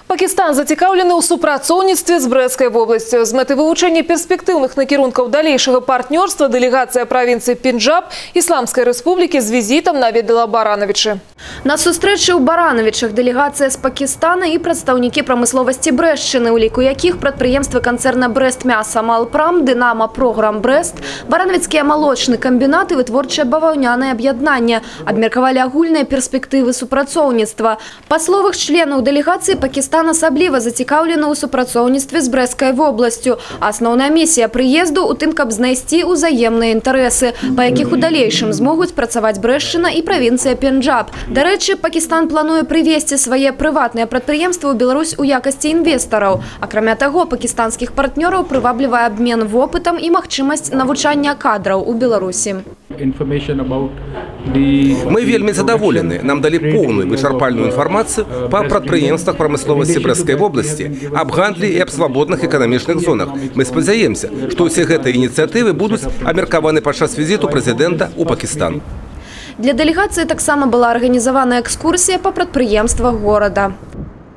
Пакистан зацікаўлены ў супрацоўніцтве з Брэсцкай вобласцю. З мэтай вывучэння перспектыўных накірункаў далейшага партнёрства дэлегацыя правінцыі Пенджаб Ісламскай рэспублікі з візітам наведала Барановичы. На сустрэчы ў Барановичах дэлегацыя з Пакістана і прадстаўнікі прамысловасці Брэсчыны, у ліку якіх прадпрыемствы канцэрна Брэст-Мяса Малпрам, Дынама Програм Брэст, Барановіцкія малочны камбінат і вытворчае баваўнянае аб'яднанне абмеркавалі агульныя перспектывы супрацоўніцтва. Па словах членаў дэлегацыі, Пакістан асабліва зацікаўлены ў супрацоўніцтве з Брэсцкай вобласцю. Асноўная місія прыезду ў тым, каб знайсці ўзаемныя інтарэсы, па якіх у далейшым змогуць працаваць Брэсчына і правінцыя Пенджаб. Дарэчы, Пакістан плануе прывесці свае прыватныя прадпрыемствы ў Беларусь у якасці інвестараў. Акрамя таго, пакістанскіх партнёраў прываблівае абмен вопытам і магчымасць навучання кадраў у Беларусі. Мы вельмі задаволены. Нам далі поўную вычарпальную інфармацыю па прадпрыемствах прамысловасці Брэсцкай вобласці, аб гандлі і аб свабодных эканамічных зонах. Мы спадзяемся, што ўсе гэтыя ініцыятывы будуць абмеркаваны падчас візіту прэзідэнта ў Пакістан. Для дэлегацыі таксама была арганізавана экскурсія па прадпрыемствах горада.